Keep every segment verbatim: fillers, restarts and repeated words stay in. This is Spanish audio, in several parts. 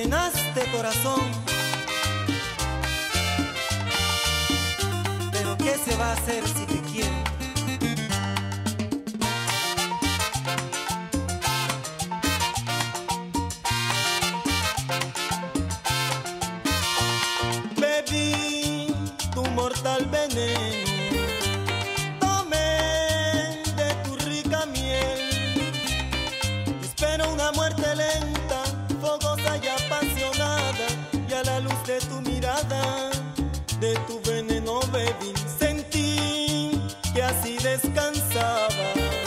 envenenaste corazón. Pero ¿qué se va a hacer si te quiero? Bebí tu mortal veneno, tomé de tu rica miel. Espero una muerte lenta, fogosa y apasionada, y a la luz de tu mirada, de tu veneno bebí. Sentí que así descansaba.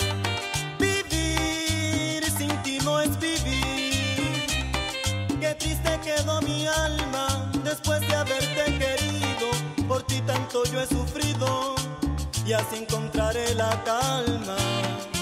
Vivir sin ti no es vivir. Qué triste quedó mi alma después de haberte querido. Por ti tanto yo he sufrido y así encontraré la calma.